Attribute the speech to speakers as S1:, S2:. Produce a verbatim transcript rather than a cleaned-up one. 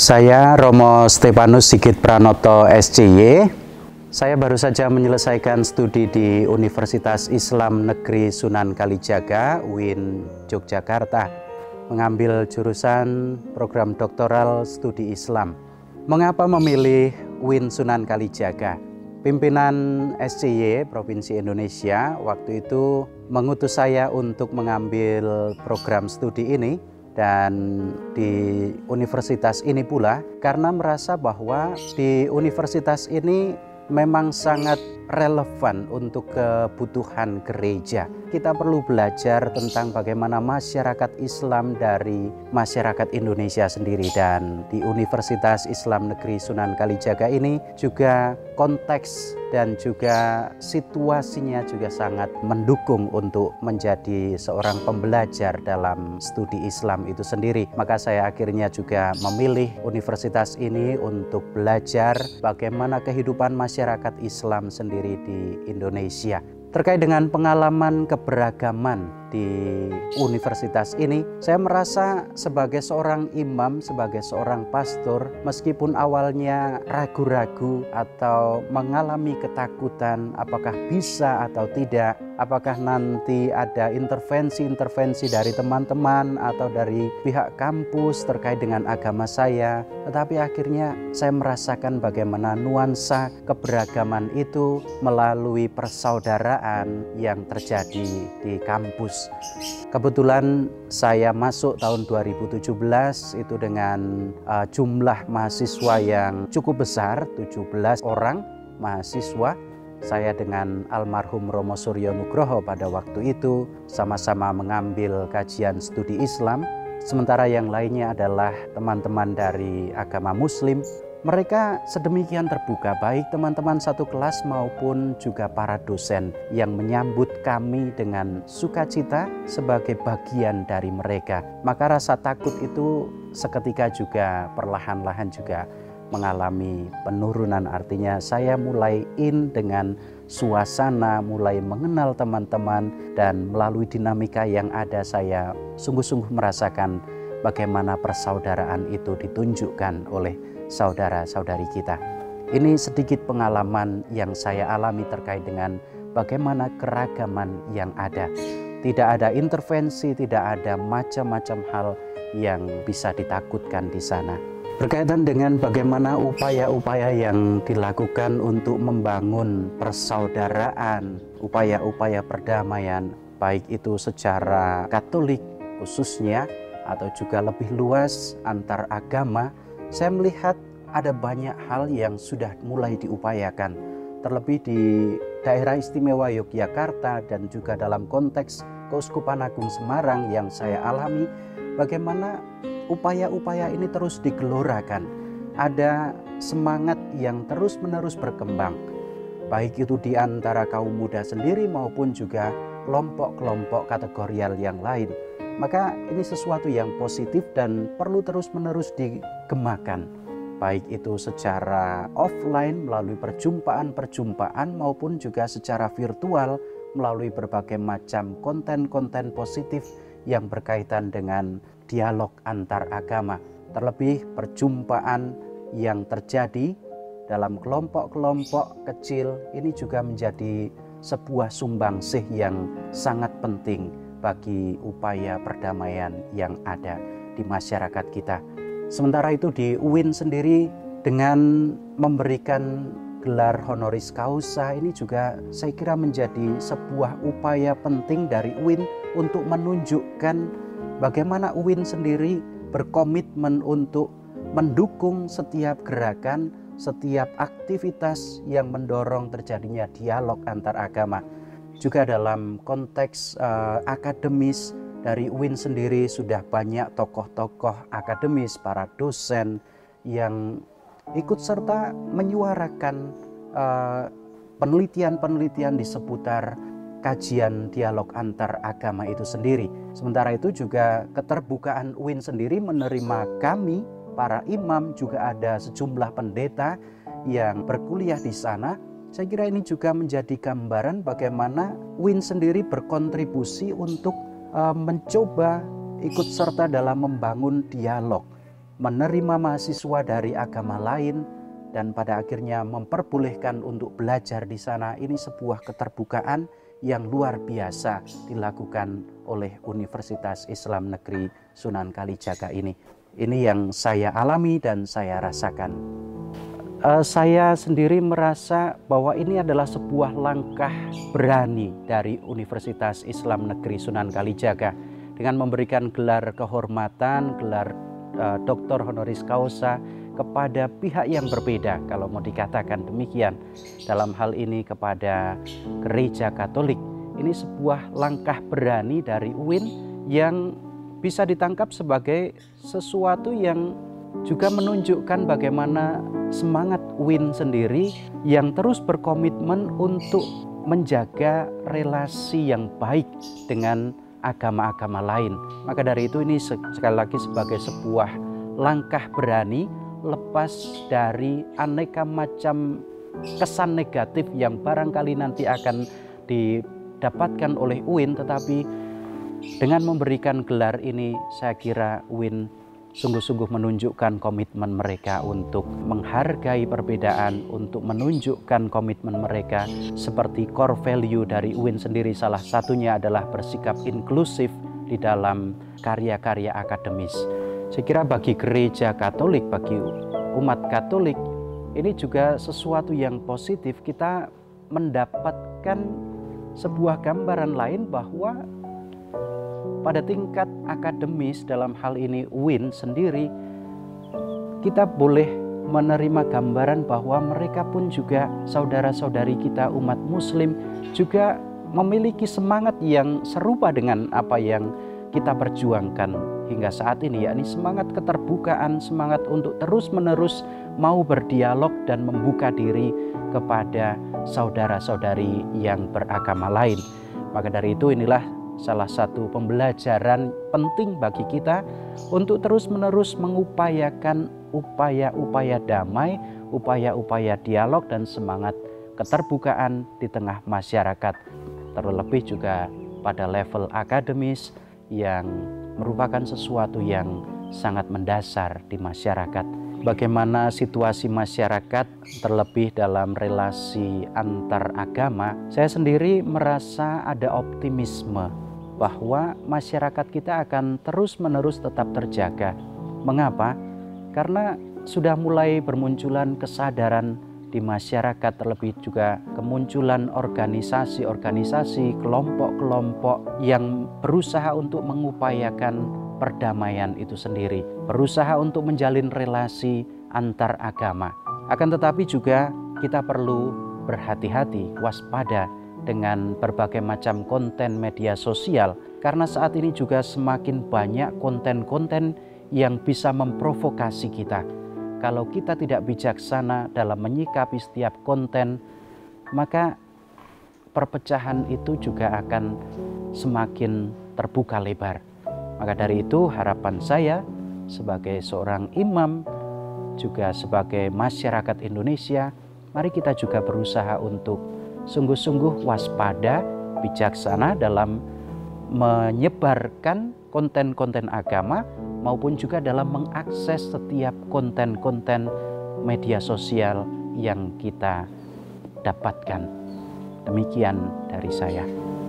S1: Saya Romo Stefanus Sigit Pranoto S C Y. Saya baru saja menyelesaikan studi di Universitas Islam Negeri Sunan Kalijaga, U I N Yogyakarta, mengambil jurusan program doktoral studi Islam. Mengapa memilih U I N Sunan Kalijaga? Pimpinan S C Y Provinsi Indonesia waktu itu mengutus saya untuk mengambil program studi ini dan di universitas ini pula karena merasa bahwa di universitas ini memang sangat relevan untuk kebutuhan gereja. Kita perlu belajar tentang bagaimana masyarakat Islam dari masyarakat Indonesia sendiri, dan di Universitas Islam Negeri Sunan Kalijaga ini juga konteks dan juga situasinya juga sangat mendukung untuk menjadi seorang pembelajar dalam studi Islam itu sendiri. Maka saya akhirnya juga memilih universitas ini untuk belajar bagaimana kehidupan masyarakat Islam sendiri di Indonesia. Terkait dengan pengalaman keberagaman di universitas ini, saya merasa sebagai seorang imam, sebagai seorang pastor, meskipun awalnya ragu-ragu atau mengalami ketakutan apakah bisa atau tidak, apakah nanti ada intervensi-intervensi dari teman-teman atau dari pihak kampus terkait dengan agama saya, tetapi akhirnya saya merasakan bagaimana nuansa keberagaman itu melalui persaudaraan yang terjadi di kampus. Kebetulan saya masuk tahun dua ribu tujuh belas itu dengan uh, jumlah mahasiswa yang cukup besar, tujuh belas orang mahasiswa. Saya dengan almarhum Romo Suryo Nugroho pada waktu itu sama-sama mengambil kajian studi Islam. Sementara yang lainnya adalah teman-teman dari agama Muslim. Mereka sedemikian terbuka, baik teman-teman satu kelas maupun juga para dosen yang menyambut kami dengan sukacita sebagai bagian dari mereka. Maka rasa takut itu seketika juga perlahan-lahan juga mengalami penurunan. Artinya saya mulai in dengan suasana, mulai mengenal teman-teman, dan melalui dinamika yang ada saya sungguh-sungguh merasakan bagaimana persaudaraan itu ditunjukkan oleh saudara-saudari kita. Ini sedikit pengalaman yang saya alami terkait dengan bagaimana keragaman yang ada. Tidak ada intervensi, tidak ada macam-macam hal yang bisa ditakutkan di sana. Berkaitan dengan bagaimana upaya-upaya yang dilakukan untuk membangun persaudaraan, upaya-upaya perdamaian, baik itu secara Katolik khususnya atau juga lebih luas antar agama, saya melihat ada banyak hal yang sudah mulai diupayakan. Terlebih di daerah istimewa Yogyakarta dan juga dalam konteks Keuskupan Agung Semarang yang saya alami, bagaimana upaya-upaya ini terus digelorakan. Ada semangat yang terus-menerus berkembang, baik itu di antara kaum muda sendiri maupun juga kelompok-kelompok kategorial yang lain. Maka ini sesuatu yang positif dan perlu terus-menerus digemakan, baik itu secara offline melalui perjumpaan-perjumpaan maupun juga secara virtual melalui berbagai macam konten-konten positif yang berkaitan dengan dialog antar agama. Terlebih perjumpaan yang terjadi dalam kelompok-kelompok kecil ini juga menjadi sebuah sumbangsih yang sangat penting bagi upaya perdamaian yang ada di masyarakat kita. Sementara itu di U I N sendiri dengan memberikan gelar honoris causa ini juga saya kira menjadi sebuah upaya penting dari U I N untuk menunjukkan bagaimana U I N sendiri berkomitmen untuk mendukung setiap gerakan, setiap aktivitas yang mendorong terjadinya dialog antar agama. Juga dalam konteks uh, akademis, dari U I N sendiri sudah banyak tokoh-tokoh akademis, para dosen yang ikut serta menyuarakan uh, penelitian-penelitian di seputar kajian dialog antar agama itu sendiri. Sementara itu juga keterbukaan U I N sendiri menerima kami, para imam, juga ada sejumlah pendeta yang berkuliah di sana. Saya kira ini juga menjadi gambaran bagaimana U I N sendiri berkontribusi untuk uh, mencoba ikut serta dalam membangun dialog, menerima mahasiswa dari agama lain, dan pada akhirnya memperbolehkan untuk belajar di sana. Ini sebuah keterbukaan yang luar biasa dilakukan oleh Universitas Islam Negeri Sunan Kalijaga ini. Ini yang saya alami dan saya rasakan. Uh, saya sendiri merasa bahwa ini adalah sebuah langkah berani dari Universitas Islam Negeri Sunan Kalijaga dengan memberikan gelar kehormatan, gelar uh, doktor honoris causa kepada pihak yang berbeda, kalau mau dikatakan demikian, dalam hal ini kepada Gereja Katolik. Ini sebuah langkah berani dari U I N yang bisa ditangkap sebagai sesuatu yang juga menunjukkan bagaimana semangat U I N sendiri yang terus berkomitmen untuk menjaga relasi yang baik dengan agama-agama lain. Maka dari itu ini sekali lagi sebagai sebuah langkah berani lepas dari aneka macam kesan negatif yang barangkali nanti akan didapatkan oleh U I N, tetapi dengan memberikan gelar ini saya kira U I N sungguh-sungguh menunjukkan komitmen mereka untuk menghargai perbedaan, untuk menunjukkan komitmen mereka seperti core value dari U I N sendiri. Salah satunya adalah bersikap inklusif di dalam karya-karya akademis. Saya kira bagi gereja Katolik, bagi umat Katolik, ini juga sesuatu yang positif. Kita mendapatkan sebuah gambaran lain bahwa pada tingkat akademis dalam hal ini U I N sendiri, kita boleh menerima gambaran bahwa mereka pun juga saudara-saudari kita umat Muslim juga memiliki semangat yang serupa dengan apa yang kita perjuangkan hingga saat ini, yakni semangat keterbukaan, semangat untuk terus-menerus mau berdialog dan membuka diri kepada saudara-saudari yang beragama lain. Maka dari itu inilah salah satu pembelajaran penting bagi kita untuk terus-menerus mengupayakan upaya-upaya damai, upaya-upaya dialog dan semangat keterbukaan di tengah masyarakat. Terlebih juga pada level akademis yang merupakan sesuatu yang sangat mendasar di masyarakat. Bagaimana situasi masyarakat terlebih dalam relasi antar agama, saya sendiri merasa ada optimisme bahwa masyarakat kita akan terus-menerus tetap terjaga. Mengapa? Karena sudah mulai bermunculan kesadaran di masyarakat, terlebih juga kemunculan organisasi-organisasi, kelompok-kelompok yang berusaha untuk mengupayakan perdamaian itu sendiri, berusaha untuk menjalin relasi antar agama. Akan tetapi juga kita perlu berhati-hati, waspada dengan berbagai macam konten media sosial, karena saat ini juga semakin banyak konten-konten yang bisa memprovokasi kita. Kalau kita tidak bijaksana dalam menyikapi setiap konten, maka perpecahan itu juga akan semakin terbuka lebar. Maka dari itu harapan saya sebagai seorang imam, juga sebagai masyarakat Indonesia, mari kita juga berusaha untuk sungguh-sungguh waspada, bijaksana dalam menyebarkan konten-konten agama, maupun juga dalam mengakses setiap konten-konten media sosial yang kita dapatkan. Demikian dari saya.